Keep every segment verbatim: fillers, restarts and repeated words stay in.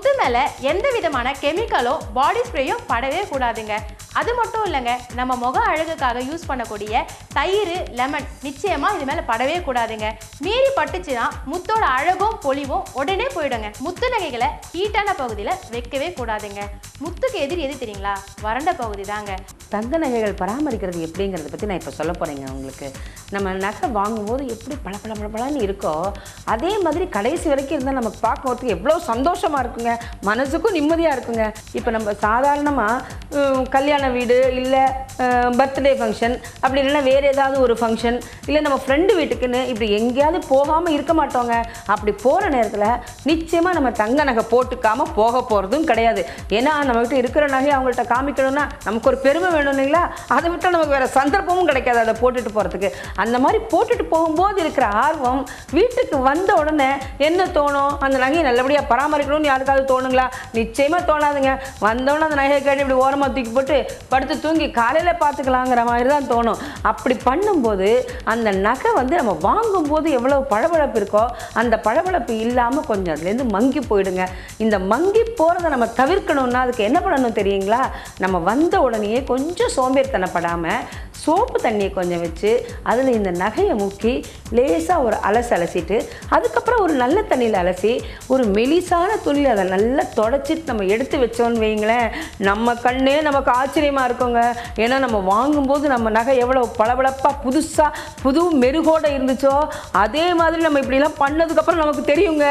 முத்து மேல எந்த விதமான கெமிக்கலோ பாடி ஸ்ப்ரேயும் படவே கூடாதுங்க. அது மட்டும் இல்லைங்க, நம்ம முக அழகுக்காக யூஸ் பண்ணக்கூடிய தயிர், லெமன் நிச்சயமா இது மேல படவே கூடாதுங்க. மீறி பட்டுச்சுன்னா முத்தோட அழகும் பொலிவும் உடனே போயிடுங்க. முத்து நகைகளை ஹீட்டான பகுதியில் வைக்கவே கூடாதுங்க. முத்துக்கு எதிரி எது தெரியுங்களா? வறண்ட பகுதி தாங்க. தங்க நகைகள் பராமரிக்கிறது எப்படிங்கிறத பற்றி நான் இப்போ சொல்ல போகிறேங்க உங்களுக்கு. நம்ம நகை வாங்கும்போது எப்படி பல பல பல பலன்னு இருக்கோ அதே மாதிரி கடைசி வரைக்கும் இருந்தால் நமக்கு பார்க்குறதுக்கு எவ்வளோ சந்தோஷமாக இருக்குங்க, மனசுக்கும் நிம்மதியாக இருக்குங்க. இப்போ நம்ம சாதாரணமாக கல்யாண வீடு இல்லை பர்த்டே ஃபங்க்ஷன் அப்படி இல்லைன்னா வேறு ஏதாவது ஒரு ஃபங்க்ஷன் இல்லை நம்ம ஃப்ரெண்டு வீட்டுக்குன்னு இப்படி எங்கேயாவது போகாமல் இருக்க மாட்டோங்க. அப்படி போகிற நேரத்தில் நிச்சயமாக நம்ம தங்க நகை போட்டுக்காமல் போக போகிறதும் கிடையாது. ஏன்னா நம்மகிட்ட இருக்கிற நகையை அவங்கள்ட்ட காமிக்கணும்னா நமக்கு ஒரு பெருமை வேணும் இல்லைங்களா? அதை விட்டால் நமக்கு வேறு சந்தர்ப்பமும் கிடைக்காது அதை போட்டுட்டு போகிறதுக்கு. அந்த மாதிரி போட்டுட்டு போகும்போது இருக்கிற ஆர்வம் வீட்டுக்கு வந்த உடனே என்ன தோணும்? அந்த நகையை நல்லபடியாக பராமரிக்கணும்னு யாருக்காவது தோணுங்களா? நிச்சயமாக தோணாதுங்க. வந்தோடனே அந்த நகையை கேட்டு இப்படி ஓரமாக தூக்கி போட்டு படுத்து தூங்கி காலையில் பார்த்துக்கலாங்கிற மாதிரி தான் தோணும். அப்படி பண்ணும்போது அந்த நகை வந்து நம்ம வாங்கும்போது எவ்வளோ பளபளப்பு இருக்கோ அந்த பளபளப்பு இல்லாமல் கொஞ்சம் அதுலேருந்து மங்கி போயிடுங்க. இந்த மங்கி போகிறத நம்ம தவிர்க்கணும்னா அதுக்கு என்ன பண்ணணும் தெரியுங்களா? நம்ம வந்த உடனே கொஞ்சம் சோம்பேறித்தனப்படாமல் சோப்பு தண்ணியை கொஞ்சம் வச்சு அதில் இந்த நகையை முக்கி லேசாக ஒரு அலசி அலசிட்டு அதுக்கப்புறம் ஒரு நல்ல தண்ணியில் அலசி ஒரு மெலிசான துணியில் அதை நல்லா தொடச்சிட்டு நம்ம எடுத்து வச்சோன்னு வைங்களேன், நம்ம கண்ணே நமக்கு ஆச்சரியமாக இருக்குங்க. ஏன்னா நம்ம வாங்கும்போது நம்ம நகை எவ்வளோ பளபளப்பாக புதுசாக புது மெருகோடு இருந்துச்சோ அதே மாதிரி நம்ம இப்படிலாம் பண்ணதுக்கப்புறம் நமக்கு தெரியுங்க.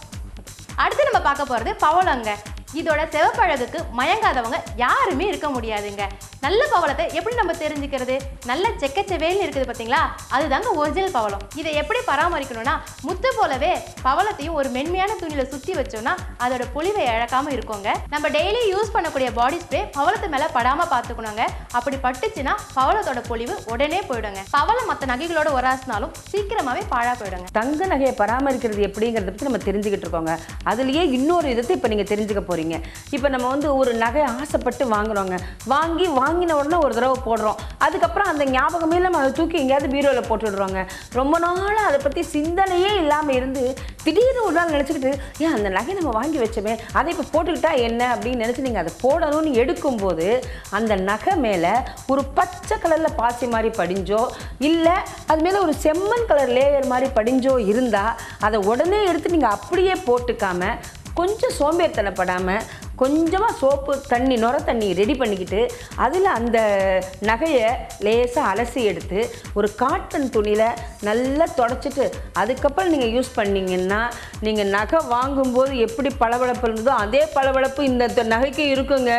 அடுத்து நம்ம பார்க்க போகிறது பவளங்க. இதோட சிவப்பழகுக்கு மயங்காதவங்க யாருமே இருக்க முடியாதுங்க. நல்ல பவளத்தை எப்படி நம்ம தெரிஞ்சுக்கிறது? நல்ல செக்கச்செவேல்னு இருக்குது பார்த்தீங்களா, அதுதாங்க ஒரிஜினல் பவளம். இதை எப்படி பராமரிக்கணும்னா முத்து போலவே பவளத்தையும் ஒரு மென்மையான துணியில் சுற்றி வச்சோம்னா அதோட பொலிவை இழக்காமல் இருக்குங்க. நம்ம டெய்லி யூஸ் பண்ணக்கூடிய பாடி ஸ்ப்ரே பவளத்து மேலே படாமல் பார்த்துக்கணுங்க. அப்படி பட்டுச்சுன்னா பவளத்தோட பொலிவு உடனே போயிடுங்க. பவளம் மற்ற நகைகளோட ஒராசினாலும் சீக்கிரமாகவே பாழா போயிடுங்க. தங்க நகையை பராமரிக்கிறது எப்படிங்கிறத பற்றி நம்ம தெரிஞ்சுக்கிட்டு இருக்கோங்க. அதுலேயே இன்னொரு விதத்தை இப்போ நீங்கள் தெரிஞ்சுக்க போகிறீங்க. இப்போ நம்ம வந்து ஒரு நகை ஆசைப்பட்டு வாங்குறோங்க. வாங்கி வாங்கின உடனே ஒரு தடவை போடுறோம். அதுக்கப்புறம் அந்த ஞாபகமே நம்ம அதை தூக்கி எங்கேயாவது பீரோவில் போட்டுடுறோங்க. ரொம்ப நாளாக அதை பற்றி சிந்தனையே இல்லாமல் இருந்து திடீர்னு ஒரு நாள் நினச்சிக்கிட்டு ஏன் அந்த நகை நம்ம வாங்கி வச்சோமே அதை இப்போ போட்டுக்கிட்டா என்ன அப்படின்னு நினச்சி நீங்கள் அதை போடணும்னு எடுக்கும்போது அந்த நகை மேலே ஒரு பச்சை கலரில் பாசி மாதிரி படிஞ்சோ இல்லை அது மேலே ஒரு செம்மண் கலர் லேயர் மாதிரி படிஞ்சோ இருந்தால் அதை உடனே எடுத்து நீங்கள் அப்படியே போட்டுக்காமல் கொஞ்சம் சோம்பேறித்தனப்படாமல் கொஞ்சமாக சோப்பு தண்ணி நுர தண்ணி ரெடி பண்ணிக்கிட்டு அதில் அந்த நகையை லேசாக அலசி எடுத்து ஒரு காட்டன் துணியில் நல்லா தொடச்சிட்டு அதுக்கப்புறம் நீங்கள் யூஸ் பண்ணிங்கன்னா நீங்கள் நகை வாங்கும்போது எப்படி பளபளப்பு இருந்ததோ அதே பளபளப்பு இந்த நகைக்கு இருக்குங்க.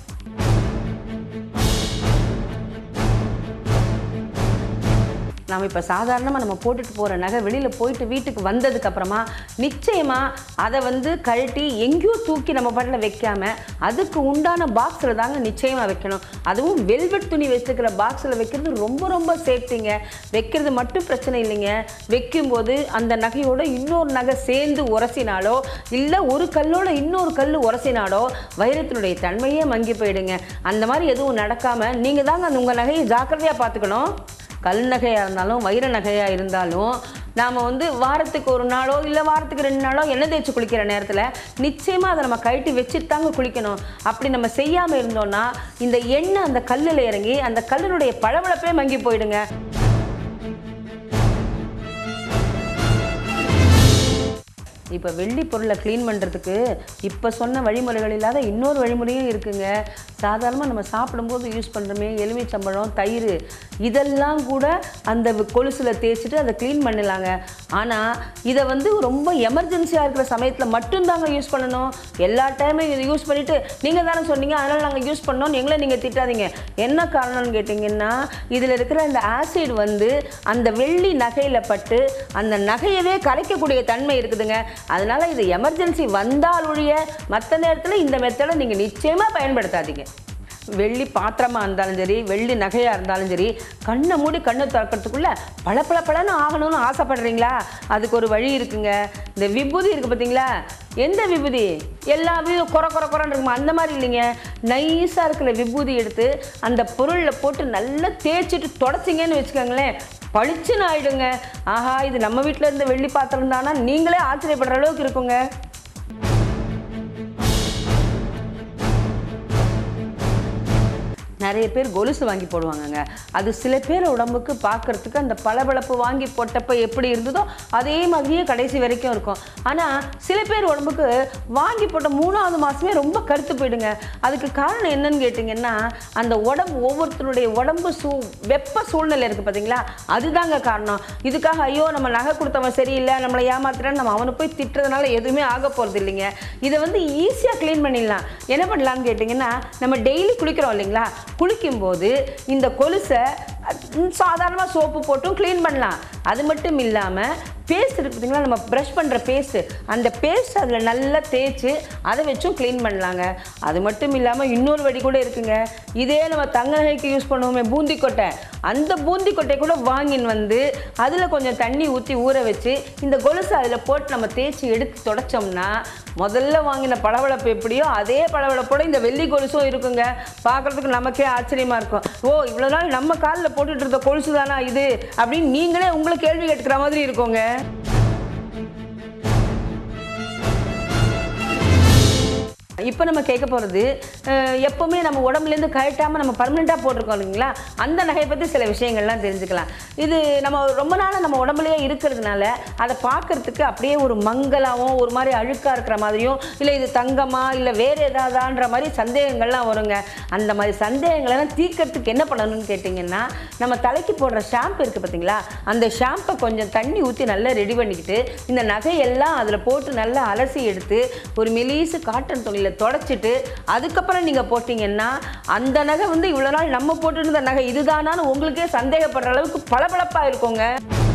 நாம் இப்போ சாதாரணமாக நம்ம போட்டுட்டு போகிற நகை வெளியில் போயிட்டு வீட்டுக்கு வந்ததுக்கப்புறமா நிச்சயமாக அதை வந்து கழட்டி எங்கேயோ தூக்கி நம்ம பாட்டில் வைக்காமல் அதுக்கு உண்டான பாக்ஸில் தாங்க நிச்சயமாக வைக்கணும். அதுவும் வெல்வெட் துணி வச்சுக்கிற பாக்ஸில் வைக்கிறது ரொம்ப ரொம்ப சேஃப்டிங்க. வைக்கிறது மட்டும் பிரச்சனை இல்லைங்க, வைக்கும்போது அந்த நகையோட இன்னொரு நகை சேர்ந்து உரசினாலோ இல்லை ஒரு கல்லோட இன்னொரு கல் உரசினாலோ வைரத்தினுடைய தன்மையே மங்கி போயிடுங்க. அந்த மாதிரி எதுவும் நடக்காமல் நீங்கள் தாங்க அந்த உங்கள் நகையை ஜாக்கிரதையாக பார்த்துக்கணும். கல் நகையாக இருந்தாலும் வைர நகையாக இருந்தாலும் நாம் வந்து வாரத்துக்கு ஒரு நாளோ இல்லை வாரத்துக்கு ரெண்டு நாளோ எண்ணெய் தேய்ச்சி குளிக்கிற நேரத்தில் நிச்சயமாக அதை நம்ம கழட்டி வச்சுட்டு தாங்க குளிக்கணும். அப்படி நம்ம செய்யாமல் இருந்தோம்னா இந்த எண்ணெய் அந்த கல்லில் இறங்கி அந்த கல்லினுடைய பளபளப்பே மங்கி போயிடுங்க. இப்போ வெள்ளி பொருளை க்ளீன் பண்ணுறதுக்கு இப்போ சொன்ன வழிமுறைகள் இல்லாத இன்னொரு வழிமுறையும் இருக்குங்க. சாதாரணமாக நம்ம சாப்பிடும்போது யூஸ் பண்ணுறோமே எலுமிச்சம்பழம், தயிர், இதெல்லாம் கூட அந்த கொலுசில் தேய்ச்சிட்டு அதை க்ளீன் பண்ணலாங்க. ஆனால் இதை வந்து ரொம்ப எமர்ஜென்சியாக இருக்கிற சமயத்தில் மட்டும்தாங்க யூஸ் பண்ணணும். எல்லா டைமும் இதை யூஸ் பண்ணிவிட்டு நீங்கள் தானே சொன்னீங்க அதனால் நாங்கள் யூஸ் பண்ணோம் எங்களை நீங்கள் திட்டாதீங்க. என்ன காரணம்னு கேட்டிங்கன்னா இதில் இருக்கிற அந்த ஆசிட் வந்து அந்த வெள்ளி நகையில் பட்டு அந்த நகையவே கரைக்கக்கூடிய தன்மை இருக்குதுங்க. அதனால் இது எமர்ஜென்சி வந்தால் ஒழிய மற்ற நேரத்தில் இந்த மெத்தடை நீங்கள் நிச்சயமாக பயன்படுத்தாதீங்க. வெள்ளி பாத்திரமாக இருந்தாலும் சரி வெள்ளி நகையாக இருந்தாலும் சரி கண்ணை மூடி கண்ணை திறக்கிறதுக்குள்ளே பல பல பலன்னு ஆகணும்னு ஆசைப்படுறீங்களா? அதுக்கு ஒரு வழி இருக்குங்க. இந்த விபூதி இருக்குது பார்த்தீங்களா, எந்த விபூதி எல்லா விபூதி குறை குறை குறைன்னு இருக்குமா அந்த மாதிரி இல்லைங்க. நைஸாக இருக்கிற விபூதி எடுத்து அந்த பொருளில் போட்டு நல்லா தேய்ச்சிட்டு தொடச்சிங்கன்னு வச்சுக்கோங்களேன், பளிச்சுன்னு ஆகிடுங்க. ஆஹா இது நம்ம வீட்டில் இருந்த வெள்ளி பாத்திரம் தானா நீங்களே ஆச்சரியப்படுற அளவுக்கு இருக்குங்க. நிறைய பேர் கொலுசு வாங்கி போடுவாங்கங்க. அது சில பேர் உடம்புக்கு பார்க்கறதுக்கு அந்த பளபளப்பு வாங்கி போட்டப்ப எப்படி இருந்ததோ அதே மாதிரியே கடைசி வரைக்கும் இருக்கும். ஆனால் சில பேர் உடம்புக்கு வாங்கி போட்ட மூணாவது மாதமே ரொம்ப கருத்து போயிடுங்க. அதுக்கு காரணம் என்னன்னு கேட்டிங்கன்னா, அந்த உடம்பு ஒவ்வொருத்தருடைய உடம்பு சூ வெப்ப சூழ்நிலை இருக்குது பார்த்தீங்களா, அதுதாங்க காரணம். இதுக்காக ஐயோ நம்ம நகை கொடுத்தவன் சரியில்லை, நம்மளை ஏமாத்துறான்னு நம்ம அவனை போய் திட்டுறதுனால எதுவுமே ஆக போகிறது இல்லைங்க. இதை வந்து ஈஸியாக க்ளீன் பண்ணிடலாம். என்ன பண்ணலான்னு கேட்டிங்கன்னா, நம்ம டெய்லி குளிக்கிறோம் இல்லைங்களா, குளிக்கும்போது இந்த கொலுசை சாதாரணமாக சோப்பு போட்டும் க்ளீன் பண்ணலாம். அது மட்டும் இல்லாமல் பேஸ்ட் இருக்குது பார்த்தீங்களா, நம்ம ப்ரஷ் பண்ணுற பேஸ்ட்டு, அந்த பேஸ்ட் அதில் நல்லா தேய்ச்சி அதை வச்சும் க்ளீன் பண்ணலாங்க. அது மட்டும் இல்லாமல் இன்னொரு வழி கூட இருக்குங்க. இதே நம்ம தங்க நகைக்கு யூஸ் பண்ணுவோமே பூந்தி கொட்டை, அந்த பூந்தி கொட்டை கூட வாங்கின்னு வந்து அதில் கொஞ்சம் தண்ணி ஊற்றி ஊற வச்சு இந்த கொலுசை அதில் போட்டு நம்ம தேய்ச்சி எடுத்து தொடச்சோம்னா முதல்ல வாங்கின பளபளப்பு எப்படியோ அதே பளபளப்போட இந்த வெள்ளி கொலுசும் இருக்குங்க. பார்க்குறதுக்கு நமக்கே ஆச்சரியமாக இருக்கும். ஓ இவ்வளோ நாள் நம்ம காலில் போட்டுட்டு இருந்த கொலுசு தானா இது அப்படின்னு நீங்களே உங்களை கேள்வி கேட்டுக்கிற மாதிரி இருக்குங்க. இப்போ நம்ம கேட்க போகிறது, எப்போவுமே நம்ம உடம்புலேருந்து கழட்டாமல் நம்ம பர்மனெண்ட்டாக போட்டிருக்கோம் இல்லைங்களா, அந்த நகையை பற்றி சில விஷயங்கள்லாம் தெரிஞ்சுக்கலாம். இது நம்ம ரொம்ப நாள் நம்ம உடம்புலேயே இருக்கிறதுனால அதை பார்க்குறதுக்கு அப்படியே ஒரு மங்கலாகவும் ஒரு மாதிரி அழுக்காக இருக்கிற மாதிரியும், இல்லை இது தங்கமா இல்லை வேறு ஏதாதான்ற மாதிரி சந்தேகங்கள்லாம் வருங்க. அந்த மாதிரி சந்தேகங்களெல்லாம் தீர்க்கறதுக்கு என்ன பண்ணணும்னு கேட்டிங்கன்னா, நம்ம தலைக்கு போடுற ஷாம்பு இருக்குது பார்த்தீங்களா, அந்த ஷாம்பை கொஞ்சம் தண்ணி ஊற்றி நல்லா ரெடி பண்ணிக்கிட்டு இந்த நகையெல்லாம் அதில் போட்டு நல்லா அலசி எடுத்து ஒரு மெலீசு காட்டன் துணியில் தொடச்சிட்டு அதுக்கப்புறம் நீங்கள் போட்டிங்கன்னா அந்த நகை வந்து இவ்வளோ நாள் நம்ம போட்டுருந்த நகை இதுதானான்னு உங்களுக்கே சந்தேகப்படுற அளவுக்கு பளபளப்பாக இருக்குங்க.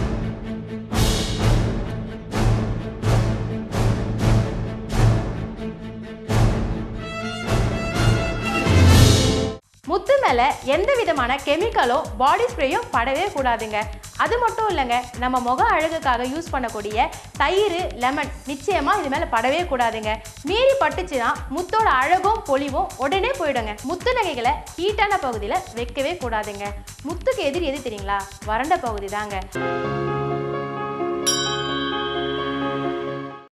முத்து மேலே எந்த விதமான கெமிக்கலும் பாடி ஸ்ப்ரேயும் படவே கூடாதுங்க. அது மட்டும் இல்லைங்க, நம்ம முக அழகுக்காக யூஸ் பண்ணக்கூடிய தயிர், லெமன் நிச்சயமாக இது மேலே படவே கூடாதுங்க. மீறி பட்டுச்சுன்னா முத்தோட அழகும் பொலிவும் உடனே போயிடுங்க. முத்து நகைகளை ஹீட்டான பகுதியில் வைக்கவே கூடாதுங்க. முத்துக்கு எதிரி எது தெரியுங்களா? வறண்ட பகுதி தாங்க.